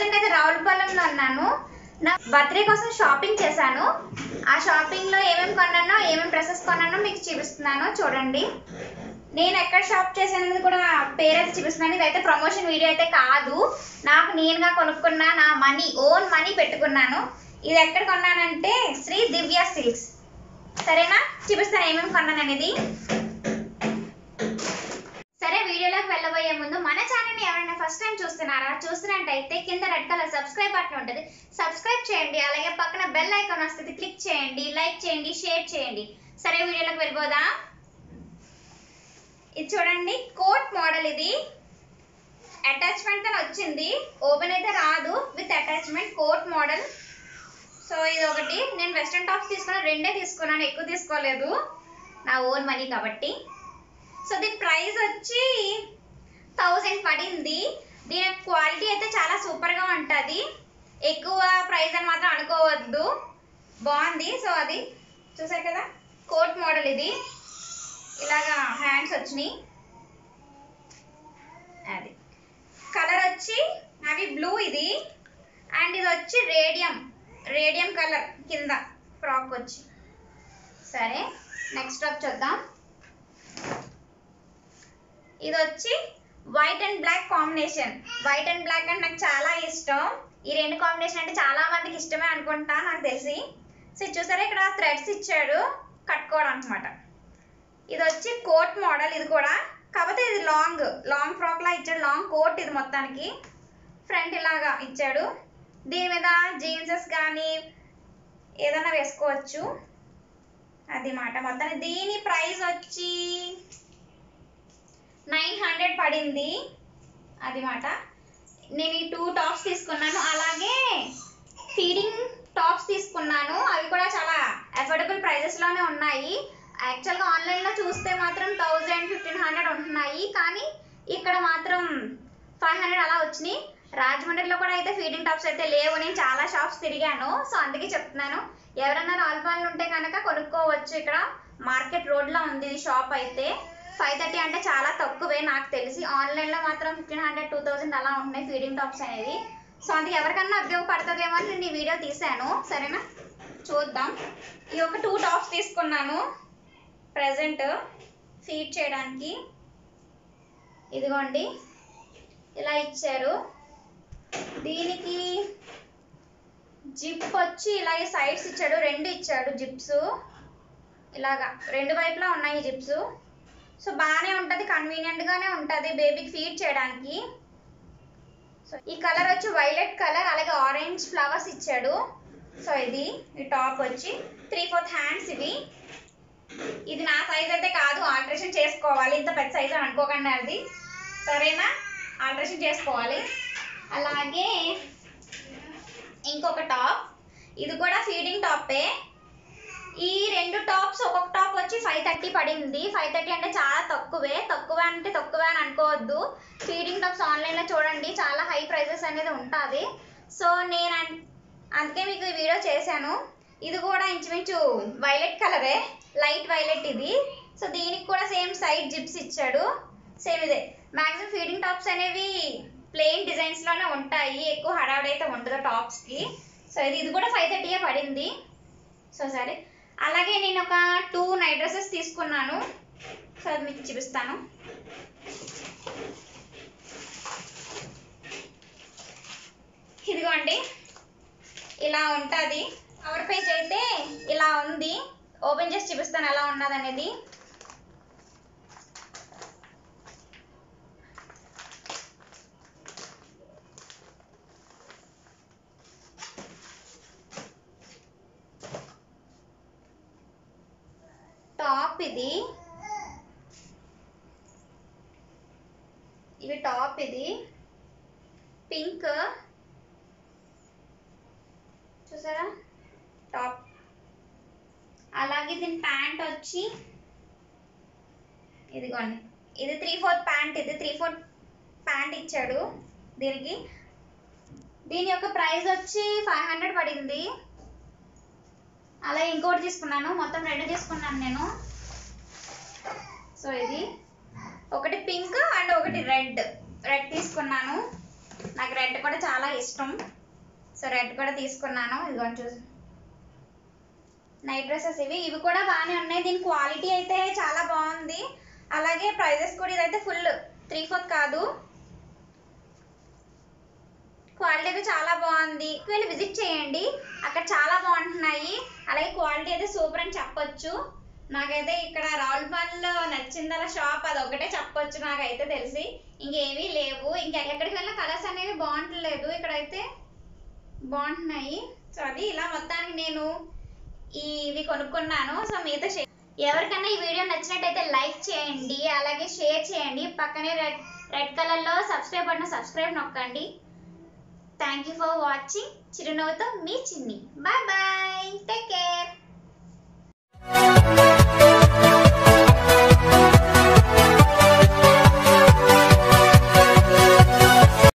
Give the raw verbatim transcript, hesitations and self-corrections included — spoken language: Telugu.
ప్రెసెంట్ అయితే రావులపాలెంలో ఉన్నాను. నా బర్త్డే కోసం షాపింగ్ చేశాను. ఆ షాపింగ్లో ఏమేమి కొన్నానో ఏమేమి డ్రెస్సెస్ కొన్నానో మీకు చూపిస్తున్నాను చూడండి. నేను ఎక్కడ షాప్ చేశానది కూడా పేరైతే చూపిస్తున్నాను. ఇదైతే ప్రమోషన్ వీడియో అయితే కాదు, నాకు నేనుగా కొనుక్కున్న నా మనీ ఓన్ మనీ పెట్టుకున్నాను. ఇది ఎక్కడ కొన్నానంటే శ్రీ దివ్య సిల్క్స్. సరేనా, చూపిస్తాను ఏమేమి కొన్నాను అనేది. సరే, వీడియోలోకి వెళ్ళబోయే ముందు మన ఛానల్ని ఎవరైనా ఫస్ట్ టైం చూస్తున్నారా, చూస్తున్నట్టయితే కింద రెడ్ కలర్ సబ్స్క్రైబ్ బటన్ ఉంటుంది, సబ్స్క్రైబ్ చేయండి. అలాగే పక్కన బెల్ ఐకాన్ వస్తుంది, క్లిక్ చేయండి, లైక్ చేయండి, షేర్ చేయండి. సరే, వీడియోలోకి వెళ్ళిపోదా. ఇది చూడండి, కోట్ మోడల్. ఇది అటాచ్మెంట్ తో వచ్చింది, ఓపెన్ అయితే రాదు, with attachment coat model. So ఇది ఒకటి. నేను వెస్ట్రన్ టాప్స్ తీసుకున్నాను, రెండే తీసుకున్నాను, ఎక్కువ తీసుకోలేదు, నా ఓన్ మనీ కాబట్టి. సో దీని ప్రైస్ వచ్చి థౌజండ్ పడింది. దీని క్వాలిటీ అయితే చాలా సూపర్గా ఉంటుంది, ఎక్కువ ప్రైస్ అని మాత్రం అనుకోవద్దు, బాగుంది. సో అది చూసారు కదా, కోట్ మోడల్. ఇది ఇలాగా హ్యాండ్స్ వచ్చినాయి. అది కలర్ వచ్చి నావి బ్లూ ఇది, అండ్ ఇది వచ్చి రేడియం రేడియం కలర్ కింద ఫ్రాక్ వచ్చి. సరే, నెక్స్ట్ టాప్ చూద్దాం. ఇది వచ్చి white and black combination. White and black అంటే నాకు చాలా ఇష్టం. ఈ రెండు కాంబినేషన్ అంటే చాలా మందికి ఇష్టమే అనుకుంటా, నాకు తెలిసి. సో ఇది చూసారా, ఇక్కడ థ్రెడ్స్ ఇచ్చాడు కట్టుకోవడం అనమాట. ఇది వచ్చి కోట్ మోడల్. ఇది కూడా కాకపోతే ఇది లాంగ్ లాంగ్ ఫ్రాక్ లా ఇచ్చాడు, లాంగ్ కోట్. ఇది మొత్తానికి ఫ్రంట్ ఇలాగా ఇచ్చాడు. దీని మీద జీన్సెస్ కానీ ఏదైనా వేసుకోవచ్చు, అది మాట. మొత్తానికి దీని ప్రైస్ వచ్చి నైన్ హండ్రెడ్ పడింది, అది మాట. నేను ఈ టూ టాప్స్ తీసుకున్నాను, అలాగే ఫీడింగ్ టాప్స్ తీసుకున్నాను. అవి కూడా చాలా అఫోర్డబుల్ ప్రైజెస్లోనే ఉన్నాయి. యాక్చువల్గా ఆన్లైన్లో చూస్తే మాత్రం థౌజండ్ ఫిఫ్టీన్ హండ్రెడ్ ఉంటున్నాయి, కానీ ఇక్కడ మాత్రం ఫైవ్ హండ్రెడ్ అలా వచ్చినాయి. రాజమండ్రిలో కూడా అయితే ఫీడింగ్ టాప్స్ అయితే లేవు, నేను చాలా షాప్స్ తిరిగాను. సో అందుకే చెప్తున్నాను, ఎవరన్నా రావులపాలెంలో ఉంటే కనుక కొనుక్కోవచ్చు. ఇక్కడ మార్కెట్ రోడ్లో ఉంది ఇది షాప్ అయితే. ఫైవ్ థర్టీ అంటే చాలా తక్కువే నాకు తెలిసి. ఆన్లైన్లో మాత్రం ఫిఫ్టీన్ హండ్రెడ్ టూ థౌజండ్ అలా ఉంటున్నాయి ఫీడింగ్ టాప్స్ అనేది. సో అందుకే ఎవరికన్నా ఉపయోగపడుతుందేమో అని నేను ఈ వీడియో తీసాను. సరేనా, చూద్దాం. ఈ ఒక టూ టాప్స్ తీసుకున్నాను ప్రజెంట్ ఫీడ్ చేయడానికి. ఇదిగోండి, ఇలా ఇచ్చారు. దీనికి జిప్ వచ్చి ఇలా సైడ్స్ ఇచ్చాడు, రెండు ఇచ్చాడు జిప్స్. ఇలాగా రెండు వైపులా ఉన్నాయి జిప్స్. సో బాగానే ఉంటుంది, కన్వీనియంట్గానే ఉంటుంది బేబీకి ఫీడ్ చేయడానికి. సో ఈ కలర్ వచ్చి వైలెట్ కలర్, అలాగే ఆరెంజ్ ఫ్లవర్స్ ఇచ్చాడు. సో ఇది ఈ టాప్ వచ్చి త్రీ ఫోర్త్ హ్యాండ్స్ ఇవి. ఇది నా సైజ్ అయితే కాదు, ఆల్టరేషన్ చేసుకోవాలి. ఇంత పెద్ద సైజ్ అని అనుకోకండి అది, సరేనా, ఆల్టరేషన్ చేసుకోవాలి. అలాగే ఇంకొక టాప్, ఇది కూడా ఫీడింగ్ టాపే. ఈ రెండు టాప్స్, ఒక్కొక్క టాప్ వచ్చి ఫైవ్ థర్టీ పడింది. ఫైవ్ థర్టీ అంటే చాలా తక్కువే, తక్కువ అంటే తక్కువే అని అనుకోవద్దు. ఫీడింగ్ టాప్స్ ఆన్లైన్లో చూడండి చాలా హై ప్రైజెస్ అనేది ఉంటుంది. సో నేను అందుకే మీకు ఈ వీడియో చేశాను. ఇది కూడా ఇంచుమించు వైలెట్ కలరే, లైట్ వైలెట్ ఇది. సో దీనికి కూడా సేమ్ సైడ్ జిప్స్ ఇచ్చాడు, సేమ్ ఇదే. మ్యాక్సిమం ఫీడింగ్ టాప్స్ అనేవి ప్లెయిన్ డిజైన్స్లోనే ఉంటాయి, ఎక్కువ హడావుడి అయితే ఉండదు టాప్స్కి. సో ఇది ఇది కూడా ఫైవ్ థర్టీయే పడింది. సో సరే, అలాగే నేను ఒక టూ నైట్ డ్రెస్సెస్ తీసుకున్నాను. సో అది మీకు చూపిస్తాను. ఇదిగోండి, ఇలా ఉంటుంది. కవర్ పేజ్ అయితే ఇలా ఉంది, ఓపెన్ చేసి చూపిస్తాను ఎలా ఉన్నది అనేది. టాప్ ఇది, ఇవి టాప్ ఇది పింక్, చూసారా టాప్. అలాగే దీని ప్యాంట్ వచ్చి ఇదిగోండి, ఇది త్రీ ఫోర్త్ ప్యాంట్. ఇది త్రీ ఫోర్త్ ప్యాంట్ ఇచ్చాడు దీనికి. దీని యొక్క ప్రైస్ వచ్చి ఫైవ్ హండ్రెడ్ పడింది. అలాగే ఇంకోటి తీసుకున్నాను, మొత్తం రెండు తీసుకున్నాను నేను. సో ఇది ఒకటి పింక్ అండ్ ఒకటి రెడ్ రెడ్ తీసుకున్నాను. నాకు రెడ్ కూడా చాలా ఇష్టం. సో రెడ్ కూడా తీసుకున్నాను. ఇదిగోండి చూసి నైట్ డ్రెస్సెస్ ఇవి ఇవి కూడా బాగానే ఉన్నాయి. దీని క్వాలిటీ అయితే చాలా బాగుంది. అలాగే ప్రైజెస్ కూడా ఇదైతే ఫుల్ త్రీ ఫోర్త్ కాదు, క్వాలిటీ అయితే చాలా బాగుంది. వెళ్ళి విజిట్ చేయండి, అక్కడ చాలా బాగుంటున్నాయి. అలాగే క్వాలిటీ అయితే సూపర్ అని చెప్పొచ్చు. నాకైతే ఇక్కడ రావులపాలెంలో నచ్చిందల షాప్ అది ఒకటే చెప్పొచ్చు నాకైతే తెలిసి. ఇంకేమీ లేవు. ఇంకా ఎక్కడికి వెళ్ళిన కలర్స్ అనేవి బాగుంటలేదు, ఇక్కడైతే బాగుంటున్నాయి. సో అది ఇలా మొత్తానికి నేను ఇవి కొనుక్కున్నాను. సో మీతో షేర్ ఎవరికైనా ఈ వీడియో నచ్చినట్టయితే లైక్ చేయండి, అలాగే షేర్ చేయండి. పక్కనే రెడ్ రెడ్ కలర్లో సబ్స్క్రైబ్ బటన్ సబ్స్క్రైబ్ నొక్కండి. Thank you for watching. చిరునవ్వుతో మీ చిన్ని. Bye bye.